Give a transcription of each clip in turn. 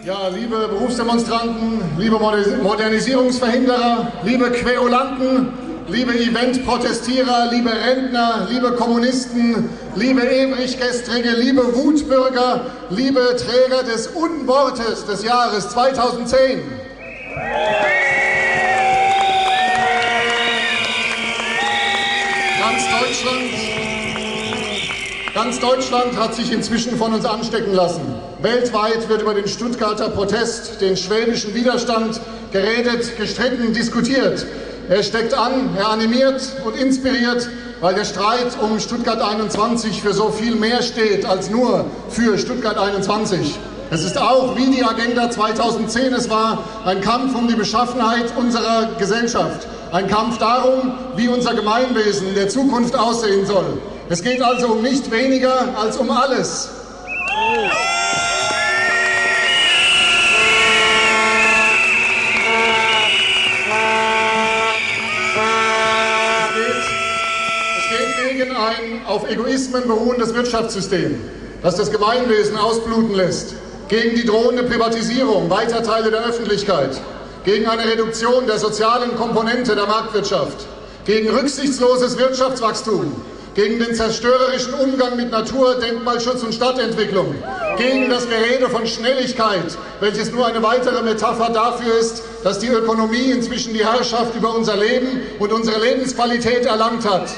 Ja, liebe Berufsdemonstranten, liebe Modernisierungsverhinderer, liebe Querulanten, liebe Eventprotestierer, liebe Rentner, liebe Kommunisten, liebe Ewiggestrige, liebe Wutbürger, liebe Träger des Unwortes des Jahres 2010. Ganz Deutschland hat sich inzwischen von uns anstecken lassen. Weltweit wird über den Stuttgarter Protest, den schwäbischen Widerstand geredet, gestritten, diskutiert. Er steckt an, er animiert und inspiriert, weil der Streit um Stuttgart 21 für so viel mehr steht als nur für Stuttgart 21. Es ist auch, wie die Agenda 2010 es war, ein Kampf um die Beschaffenheit unserer Gesellschaft. Ein Kampf darum, wie unser Gemeinwesen in der Zukunft aussehen soll. Es geht also um nicht weniger als um alles. Es geht gegen ein auf Egoismen beruhendes Wirtschaftssystem, das das Gemeinwesen ausbluten lässt, gegen die drohende Privatisierung weiter Teile der Öffentlichkeit, gegen eine Reduktion der sozialen Komponente der Marktwirtschaft, gegen rücksichtsloses Wirtschaftswachstum, gegen den zerstörerischen Umgang mit Natur, Denkmalschutz und Stadtentwicklung, gegen das Gerede von Schnelligkeit, welches nur eine weitere Metapher dafür ist, dass die Ökonomie inzwischen die Herrschaft über unser Leben und unsere Lebensqualität erlangt hat.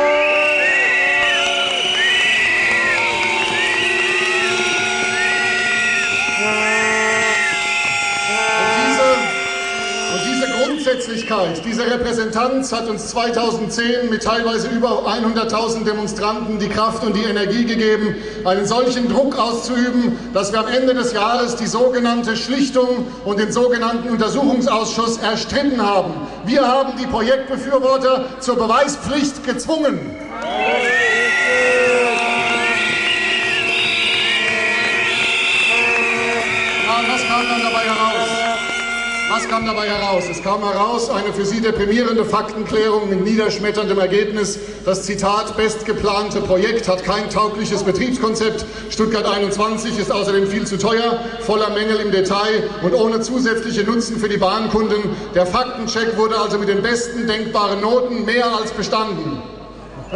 Diese Repräsentanz hat uns 2010 mit teilweise über 100.000 Demonstranten die Kraft und die Energie gegeben, einen solchen Druck auszuüben, dass wir am Ende des Jahres die sogenannte Schlichtung und den sogenannten Untersuchungsausschuss erstritten haben. Wir haben die Projektbefürworter zur Beweispflicht gezwungen. Ja, was kam dann dabei heraus? Was kam dabei heraus? Es kam heraus eine für Sie deprimierende Faktenklärung mit niederschmetterndem Ergebnis. Das Zitat, bestgeplante Projekt hat kein taugliches Betriebskonzept. Stuttgart 21 ist außerdem viel zu teuer, voller Mängel im Detail und ohne zusätzliche Nutzen für die Bahnkunden. Der Faktencheck wurde also mit den besten denkbaren Noten mehr als bestanden. Und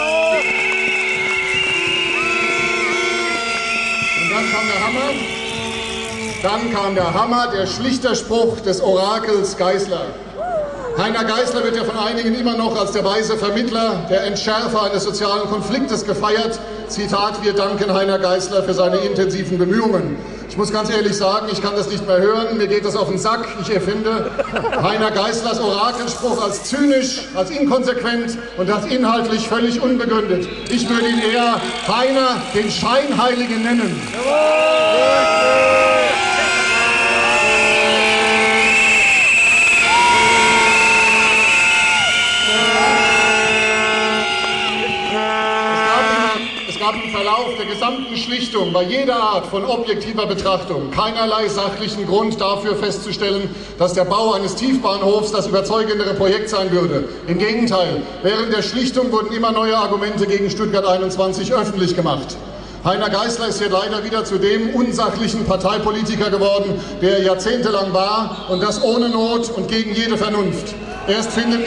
dann kam der Hammer, der Schlichterspruch des Orakels Geisler. Heiner Geisler wird ja von einigen immer noch als der weise Vermittler, der Entschärfer eines sozialen Konfliktes gefeiert. Zitat, wir danken Heiner Geisler für seine intensiven Bemühungen. Ich muss ganz ehrlich sagen, ich kann das nicht mehr hören, mir geht das auf den Sack. Ich empfinde Heiner Geislers Orakelspruch als zynisch, als inkonsequent und als inhaltlich völlig unbegründet. Ich würde ihn eher Heiner den Scheinheiligen nennen. Im Verlauf der gesamten Schlichtung bei jeder Art von objektiver Betrachtung keinerlei sachlichen Grund dafür festzustellen, dass der Bau eines Tiefbahnhofs das überzeugendere Projekt sein würde. Im Gegenteil, während der Schlichtung wurden immer neue Argumente gegen Stuttgart 21 öffentlich gemacht. Heiner Geisler ist hier leider wieder zu dem unsachlichen Parteipolitiker geworden, der er jahrzehntelang war, und das ohne Not und gegen jede Vernunft. Erst findet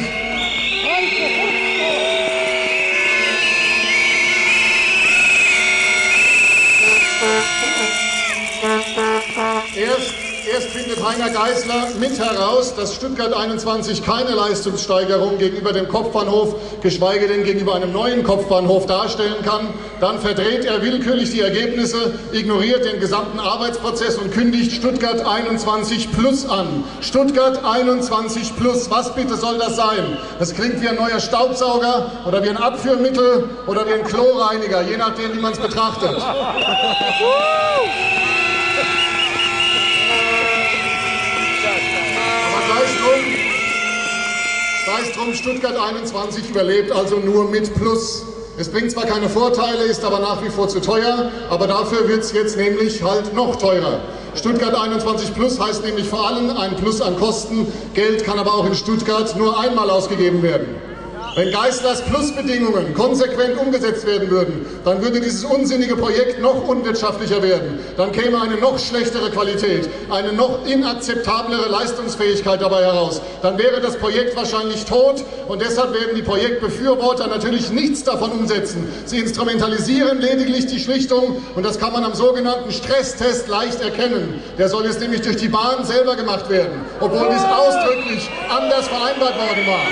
Heiner Geisler mit heraus, dass Stuttgart 21 keine Leistungssteigerung gegenüber dem Kopfbahnhof, geschweige denn gegenüber einem neuen Kopfbahnhof darstellen kann. Dann verdreht er willkürlich die Ergebnisse, ignoriert den gesamten Arbeitsprozess und kündigt Stuttgart 21 Plus an. Stuttgart 21 Plus, was bitte soll das sein? Das klingt wie ein neuer Staubsauger oder wie ein Abführmittel oder wie ein Kloreiniger, je nachdem, wie man es betrachtet. Sei es drum, Stuttgart 21 überlebt also nur mit Plus. Es bringt zwar keine Vorteile, ist aber nach wie vor zu teuer, aber dafür wird es jetzt nämlich halt noch teurer. Stuttgart 21 Plus heißt nämlich vor allem ein Plus an Kosten. Geld kann aber auch in Stuttgart nur einmal ausgegeben werden. Wenn Geisslers Plusbedingungen konsequent umgesetzt werden würden, dann würde dieses unsinnige Projekt noch unwirtschaftlicher werden. Dann käme eine noch schlechtere Qualität, eine noch inakzeptablere Leistungsfähigkeit dabei heraus. Dann wäre das Projekt wahrscheinlich tot und deshalb werden die Projektbefürworter natürlich nichts davon umsetzen. Sie instrumentalisieren lediglich die Schlichtung und das kann man am sogenannten Stresstest leicht erkennen. Der soll jetzt nämlich durch die Bahn selber gemacht werden, obwohl dies ausdrücklich anders vereinbart worden war.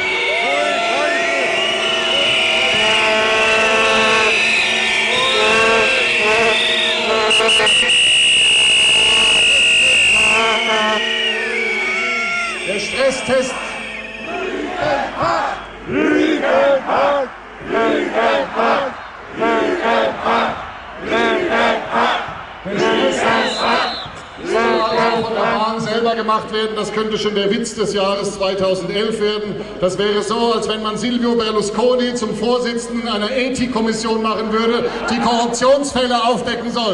Der Stresstest. Soll von der Bahn selber gemacht werden. Das könnte schon der Witz des Jahres 2011 werden. Das wäre so, als wenn man Silvio Berlusconi zum Vorsitzenden einer Ethikkommission machen würde, die Korruptionsfälle aufdecken soll.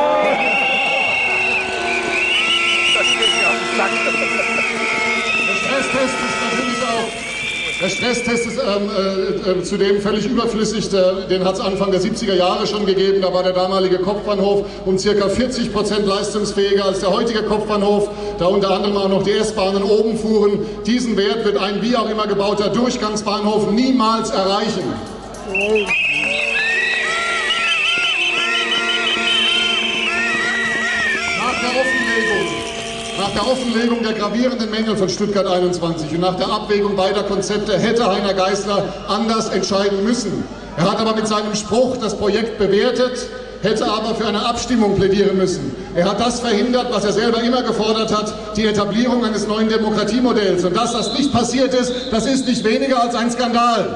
Der Stresstest ist zudem völlig überflüssig, den hat es Anfang der 70er Jahre schon gegeben, da war der damalige Kopfbahnhof um ca. 40% leistungsfähiger als der heutige Kopfbahnhof, da unter anderem auch noch die S-Bahnen oben fuhren. Diesen Wert wird ein wie auch immer gebauter Durchgangsbahnhof niemals erreichen. Nach der Offenlegung der gravierenden Mängel von Stuttgart 21 und nach der Abwägung beider Konzepte hätte Heiner Geisler anders entscheiden müssen. Er hat aber mit seinem Spruch das Projekt bewertet, hätte aber für eine Abstimmung plädieren müssen. Er hat das verhindert, was er selber immer gefordert hat, die Etablierung eines neuen Demokratiemodells. Und dass das nicht passiert ist, das ist nicht weniger als ein Skandal.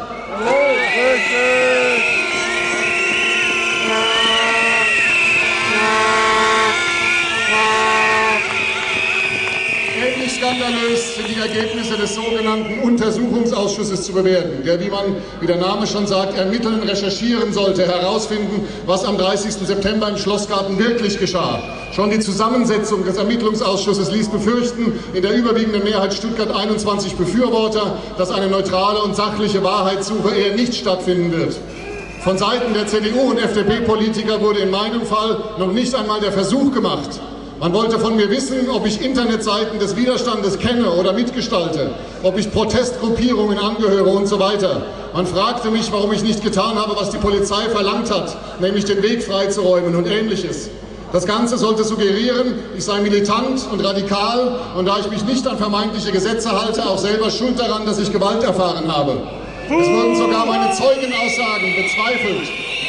Skandalös sind die Ergebnisse des sogenannten Untersuchungsausschusses zu bewerten, der, wie der Name schon sagt, ermitteln, recherchieren sollte, herausfinden, was am 30. September im Schlossgarten wirklich geschah. Schon die Zusammensetzung des Ermittlungsausschusses ließ befürchten, in der überwiegenden Mehrheit Stuttgart 21 Befürworter, dass eine neutrale und sachliche Wahrheitssuche eher nicht stattfinden wird. Von Seiten der CDU und FDP-Politiker wurde in meinem Fall noch nicht einmal der Versuch gemacht. Man wollte von mir wissen, ob ich Internetseiten des Widerstandes kenne oder mitgestalte, ob ich Protestgruppierungen angehöre und so weiter. Man fragte mich, warum ich nicht getan habe, was die Polizei verlangt hat, nämlich den Weg freizuräumen und Ähnliches. Das Ganze sollte suggerieren, ich sei militant und radikal und da ich mich nicht an vermeintliche Gesetze halte, auch selber schuld daran, dass ich Gewalt erfahren habe. Es wurden sogar meine Zeugenaussagen bezweifelt.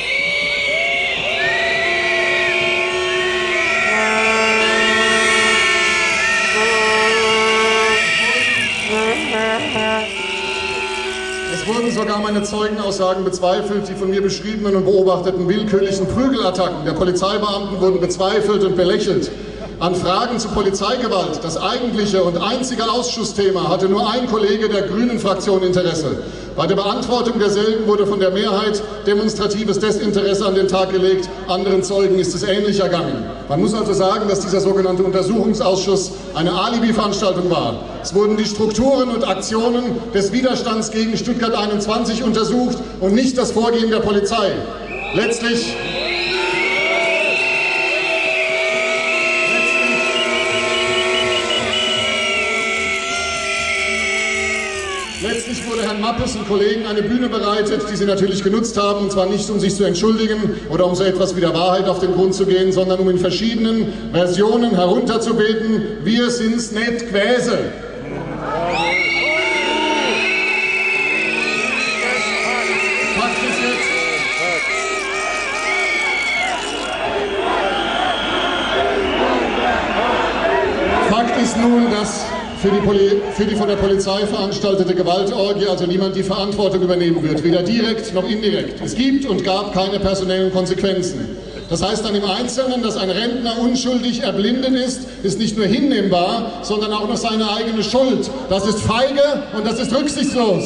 Es wurden sogar meine Zeugenaussagen bezweifelt, die von mir beschriebenen und beobachteten willkürlichen Prügelattacken der Polizeibeamten wurden bezweifelt und belächelt. An Fragen zu Polizeigewalt, das eigentliche und einzige Ausschussthema, hatte nur ein Kollege der Grünen-Fraktion Interesse. Bei der Beantwortung derselben wurde von der Mehrheit demonstratives Desinteresse an den Tag gelegt. Anderen Zeugen ist es ähnlich ergangen. Man muss also sagen, dass dieser sogenannte Untersuchungsausschuss eine Alibi-Veranstaltung war. Es wurden die Strukturen und Aktionen des Widerstands gegen Stuttgart 21 untersucht und nicht das Vorgehen der Polizei. Letztlich wurde Herrn Mappes und Kollegen eine Bühne bereitet, die sie natürlich genutzt haben, und zwar nicht, um sich zu entschuldigen oder um so etwas wie der Wahrheit auf den Grund zu gehen, sondern um in verschiedenen Versionen herunterzubeten, wir sind's nicht gewesen. Fakt ist nun, dass für die von der Polizei veranstaltete Gewaltorgie also niemand die Verantwortung übernehmen wird, weder direkt noch indirekt. Es gibt und gab keine personellen Konsequenzen. Das heißt dann im Einzelnen, dass ein Rentner unschuldig erblinden ist nicht nur hinnehmbar, sondern auch noch seine eigene Schuld. Das ist feige und das ist rücksichtslos.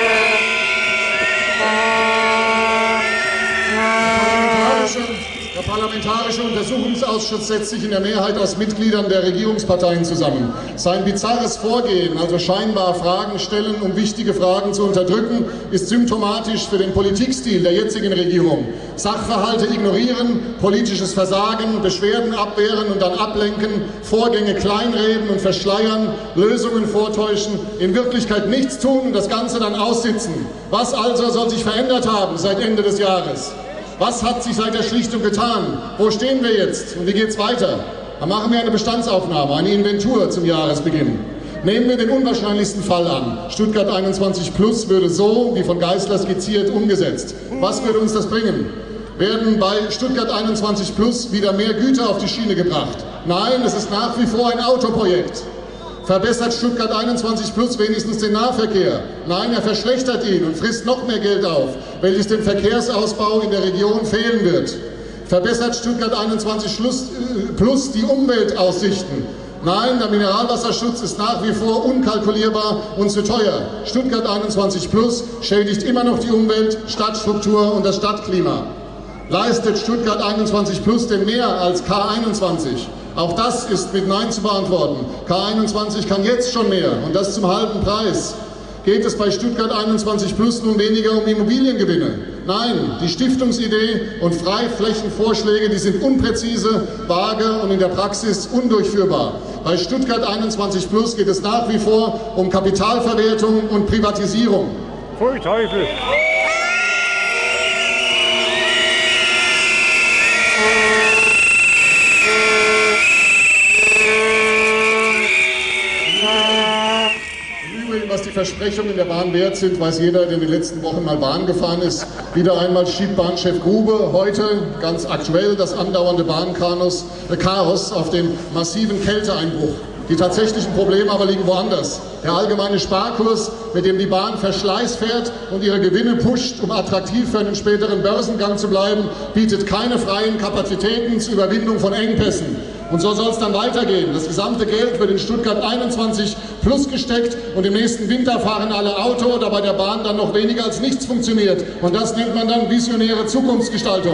Der Parlamentarische Untersuchungsausschuss setzt sich in der Mehrheit aus Mitgliedern der Regierungsparteien zusammen. Sein bizarres Vorgehen, also scheinbar Fragen stellen, um wichtige Fragen zu unterdrücken, ist symptomatisch für den Politikstil der jetzigen Regierung. Sachverhalte ignorieren, politisches Versagen, Beschwerden abwehren und dann ablenken, Vorgänge kleinreden und verschleiern, Lösungen vortäuschen, in Wirklichkeit nichts tun und das Ganze dann aussitzen. Was also soll sich verändert haben seit Ende des Jahres? Was hat sich seit der Schlichtung getan? Wo stehen wir jetzt und wie geht es weiter? Dann machen wir eine Bestandsaufnahme, eine Inventur zum Jahresbeginn. Nehmen wir den unwahrscheinlichsten Fall an. Stuttgart 21 Plus würde so, wie von Geisler skizziert, umgesetzt. Was würde uns das bringen? Werden bei Stuttgart 21 Plus wieder mehr Güter auf die Schiene gebracht? Nein, es ist nach wie vor ein Autoprojekt. Verbessert Stuttgart 21 Plus wenigstens den Nahverkehr? Nein, er verschlechtert ihn und frisst noch mehr Geld auf, welches dem Verkehrsausbau in der Region fehlen wird. Verbessert Stuttgart 21 Plus die Umweltaussichten? Nein, der Mineralwasserschutz ist nach wie vor unkalkulierbar und zu teuer. Stuttgart 21 Plus schädigt immer noch die Umwelt, Stadtstruktur und das Stadtklima. Leistet Stuttgart 21 Plus denn mehr als K21? Auch das ist mit Nein zu beantworten. K21 kann jetzt schon mehr und das zum halben Preis. Geht es bei Stuttgart 21 Plus nun weniger um Immobiliengewinne? Nein, die Stiftungsidee und Freiflächenvorschläge, die sind unpräzise, vage und in der Praxis undurchführbar. Bei Stuttgart 21 Plus geht es nach wie vor um Kapitalverwertung und Privatisierung. Pfui Teufel! Was die Versprechungen der Bahn wert sind, weiß jeder, der in den letzten Wochen mal Bahn gefahren ist. Wieder einmal schiebt Bahnchef Grube heute, ganz aktuell, das andauernde Bahnchaos auf den massiven Kälteeinbruch. Die tatsächlichen Probleme aber liegen woanders. Der allgemeine Sparkurs, mit dem die Bahn Verschleiß fährt und ihre Gewinne pusht, um attraktiv für einen späteren Börsengang zu bleiben, bietet keine freien Kapazitäten zur Überwindung von Engpässen. Und so soll es dann weitergehen. Das gesamte Geld wird in Stuttgart 21 Plus gesteckt und im nächsten Winter fahren alle Auto, da bei der Bahn dann noch weniger als nichts funktioniert. Und das nennt man dann visionäre Zukunftsgestaltung.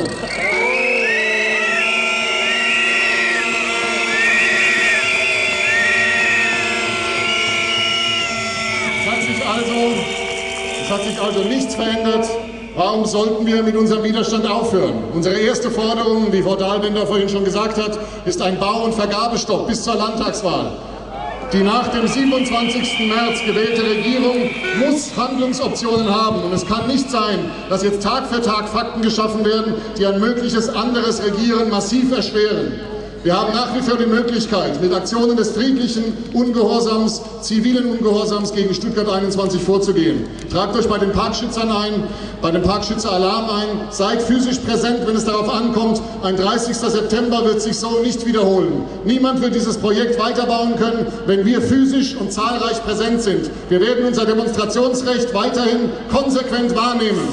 Es hat sich also nichts verändert. Warum sollten wir mit unserem Widerstand aufhören? Unsere erste Forderung, wie Frau Dahlbender vorhin schon gesagt hat, ist ein Bau- und Vergabestopp bis zur Landtagswahl. Die nach dem 27. März gewählte Regierung muss Handlungsoptionen haben. Und es kann nicht sein, dass jetzt Tag für Tag Fakten geschaffen werden, die ein mögliches anderes Regieren massiv erschweren. Wir haben nach wie vor die Möglichkeit, mit Aktionen des friedlichen Ungehorsams, zivilen Ungehorsams gegen Stuttgart 21 vorzugehen. Tragt euch bei den Parkschützern ein, bei dem Parkschützer-Alarm ein, seid physisch präsent, wenn es darauf ankommt. Ein 30. September wird sich so nicht wiederholen. Niemand wird dieses Projekt weiterbauen können, wenn wir physisch und zahlreich präsent sind. Wir werden unser Demonstrationsrecht weiterhin konsequent wahrnehmen.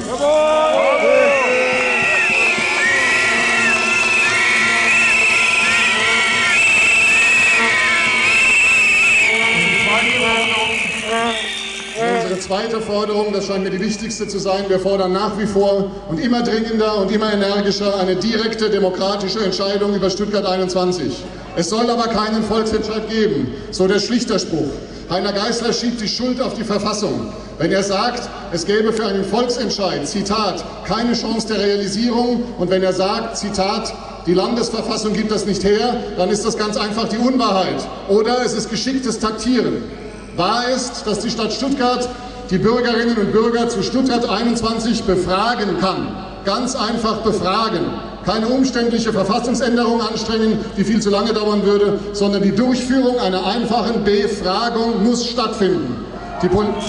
Unsere zweite Forderung, das scheint mir die wichtigste zu sein, wir fordern nach wie vor und immer dringender und immer energischer eine direkte demokratische Entscheidung über Stuttgart 21. Es soll aber keinen Volksentscheid geben, so der Schlichterspruch. Heiner Geisler schiebt die Schuld auf die Verfassung. Wenn er sagt, es gäbe für einen Volksentscheid, Zitat, keine Chance der Realisierung, und wenn er sagt, Zitat, die Landesverfassung gibt das nicht her, dann ist das ganz einfach die Unwahrheit. Oder es ist geschicktes Taktieren. Wahr ist, dass die Stadt Stuttgart die Bürgerinnen und Bürger zu Stuttgart 21 befragen kann. Ganz einfach befragen. Keine umständliche Verfassungsänderung anstrengen, die viel zu lange dauern würde, sondern die Durchführung einer einfachen Befragung muss stattfinden. Die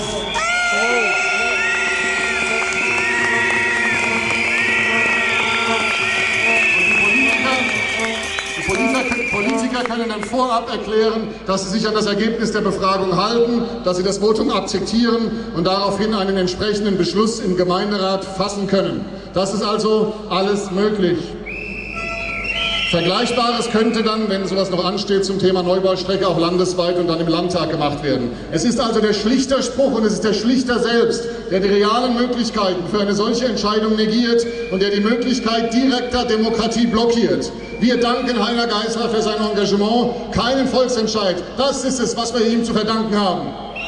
Politiker können dann vorab erklären, dass sie sich an das Ergebnis der Befragung halten, dass sie das Votum akzeptieren und daraufhin einen entsprechenden Beschluss im Gemeinderat fassen können. Das ist also alles möglich. Vergleichbares könnte dann, wenn sowas noch ansteht, zum Thema Neubaustrecke auch landesweit und dann im Landtag gemacht werden. Es ist also der Schlichterspruch und es ist der Schlichter selbst, der die realen Möglichkeiten für eine solche Entscheidung negiert und der die Möglichkeit direkter Demokratie blockiert. Wir danken Heiner Geisler für sein Engagement, keinen Volksentscheid. Das ist es, was wir ihm zu verdanken haben.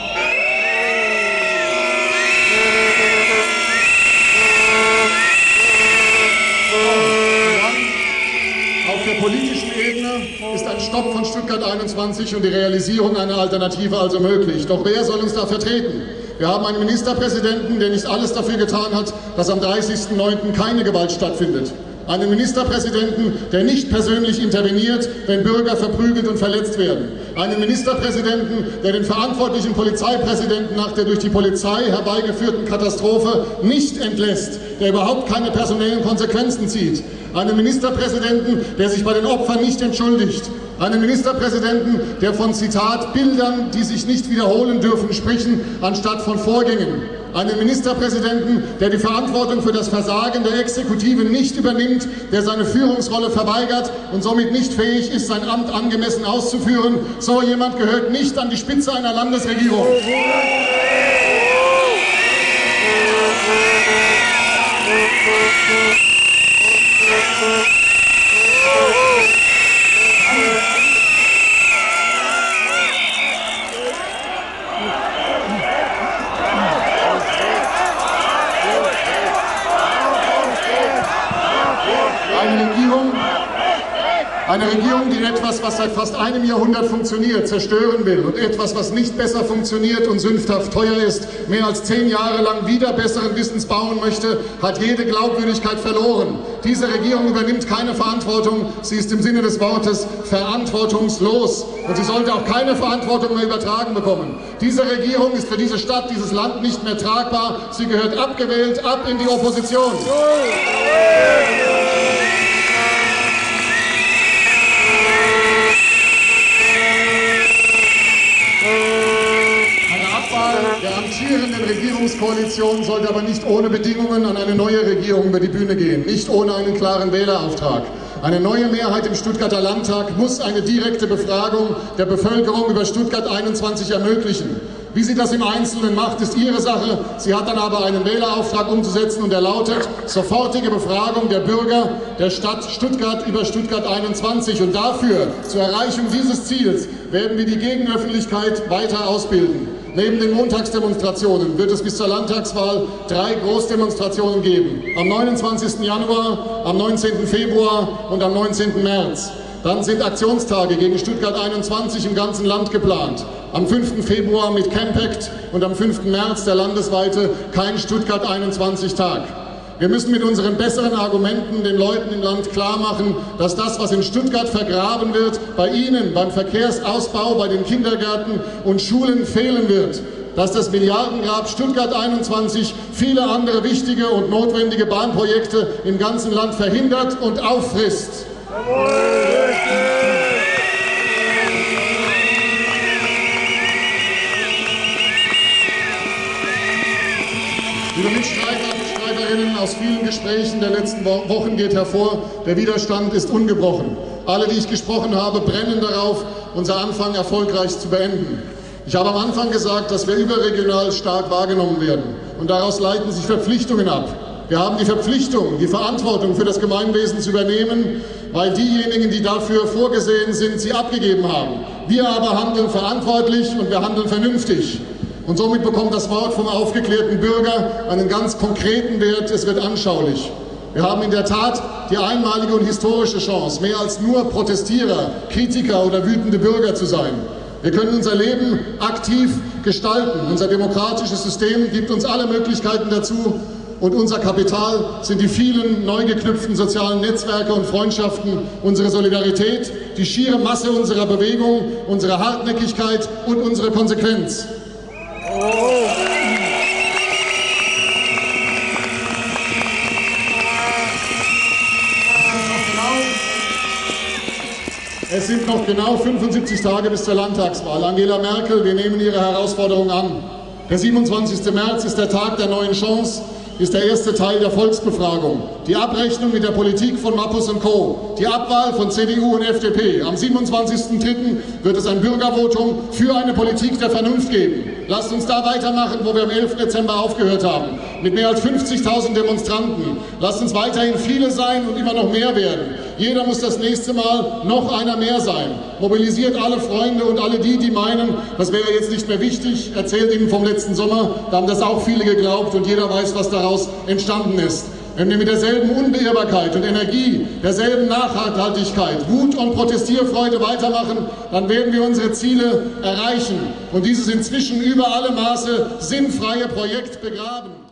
Auf der politischen Ebene ist ein Stopp von Stuttgart 21 und die Realisierung einer Alternative also möglich. Doch wer soll uns da vertreten? Wir haben einen Ministerpräsidenten, der nicht alles dafür getan hat, dass am 30.09. keine Gewalt stattfindet. Einen Ministerpräsidenten, der nicht persönlich interveniert, wenn Bürger verprügelt und verletzt werden. Einen Ministerpräsidenten, der den verantwortlichen Polizeipräsidenten nach der durch die Polizei herbeigeführten Katastrophe nicht entlässt, der überhaupt keine personellen Konsequenzen zieht. Einen Ministerpräsidenten, der sich bei den Opfern nicht entschuldigt. Einen Ministerpräsidenten, der von, Zitat, Bildern, die sich nicht wiederholen dürfen, sprechen, anstatt von Vorgängen. Einen Ministerpräsidenten, der die Verantwortung für das Versagen der Exekutive nicht übernimmt, der seine Führungsrolle verweigert und somit nicht fähig ist, sein Amt angemessen auszuführen. So jemand gehört nicht an die Spitze einer Landesregierung. Eine Regierung, die etwas, was seit fast einem Jahrhundert funktioniert, zerstören will und etwas, was nicht besser funktioniert und sündhaft teuer ist, mehr als 10 Jahre lang wieder besseren Wissens bauen möchte, hat jede Glaubwürdigkeit verloren. Diese Regierung übernimmt keine Verantwortung, sie ist im Sinne des Wortes verantwortungslos und sie sollte auch keine Verantwortung mehr übertragen bekommen. Diese Regierung ist für diese Stadt, dieses Land nicht mehr tragbar, sie gehört abgewählt, ab in die Opposition. Der amtierenden Regierungskoalition sollte aber nicht ohne Bedingungen an eine neue Regierung über die Bühne gehen, nicht ohne einen klaren Wählerauftrag. Eine neue Mehrheit im Stuttgarter Landtag muss eine direkte Befragung der Bevölkerung über Stuttgart 21 ermöglichen. Wie sie das im Einzelnen macht, ist ihre Sache. Sie hat dann aber einen Wählerauftrag umzusetzen und der lautet: sofortige Befragung der Bürger der Stadt Stuttgart über Stuttgart 21. Und dafür, zur Erreichung dieses Ziels, werden wir die Gegenöffentlichkeit weiter ausbilden. Neben den Montagsdemonstrationen wird es bis zur Landtagswahl 3 Großdemonstrationen geben. Am 29. Januar, am 19. Februar und am 19. März. Dann sind Aktionstage gegen Stuttgart 21 im ganzen Land geplant. Am 5. Februar mit Campact und am 5. März der landesweite Kein Stuttgart 21 Tag. Wir müssen mit unseren besseren Argumenten den Leuten im Land klar machen, dass das, was in Stuttgart vergraben wird, bei ihnen, beim Verkehrsausbau, bei den Kindergärten und Schulen fehlen wird. Dass das Milliardengrab Stuttgart 21 viele andere wichtige und notwendige Bahnprojekte im ganzen Land verhindert und auffrisst. Liebe Mitstreiterinnen, aus vielen Gesprächen der letzten Wochen geht hervor, der Widerstand ist ungebrochen. Alle, die ich gesprochen habe, brennen darauf, unser Anfang erfolgreich zu beenden. Ich habe am Anfang gesagt, dass wir überregional stark wahrgenommen werden. Und daraus leiten sich Verpflichtungen ab. Wir haben die Verpflichtung, die Verantwortung für das Gemeinwesen zu übernehmen, weil diejenigen, die dafür vorgesehen sind, sie abgegeben haben. Wir aber handeln verantwortlich und wir handeln vernünftig. Und somit bekommt das Wort vom aufgeklärten Bürger einen ganz konkreten Wert, es wird anschaulich. Wir haben in der Tat die einmalige und historische Chance, mehr als nur Protestierer, Kritiker oder wütende Bürger zu sein. Wir können unser Leben aktiv gestalten. Unser demokratisches System gibt uns alle Möglichkeiten dazu. Und unser Kapital sind die vielen neu geknüpften sozialen Netzwerke und Freundschaften, unsere Solidarität, die schiere Masse unserer Bewegung, unsere Hartnäckigkeit und unsere Konsequenz. Es sind noch genau 75 Tage bis zur Landtagswahl. Angela Merkel, wir nehmen Ihre Herausforderung an. Der 27. März ist der Tag der neuen Chance. ist der erste Teil der Volksbefragung. Die Abrechnung mit der Politik von Mappus und Co. Die Abwahl von CDU und FDP. Am 27.03. wird es ein Bürgervotum für eine Politik der Vernunft geben. Lasst uns da weitermachen, wo wir am 11. Dezember aufgehört haben. Mit mehr als 50.000 Demonstranten. Lasst uns weiterhin viele sein und immer noch mehr werden. Jeder muss das nächste Mal noch einer mehr sein. Mobilisiert alle Freunde und alle die meinen, das wäre jetzt nicht mehr wichtig. Erzählt ihnen vom letzten Sommer, da haben das auch viele geglaubt und jeder weiß, was daraus entstanden ist. Wenn wir mit derselben Unbeirrbarkeit und Energie, derselben Nachhaltigkeit, Wut und Protestierfreude weitermachen, dann werden wir unsere Ziele erreichen und dieses inzwischen über alle Maße sinnfreie Projekt begraben.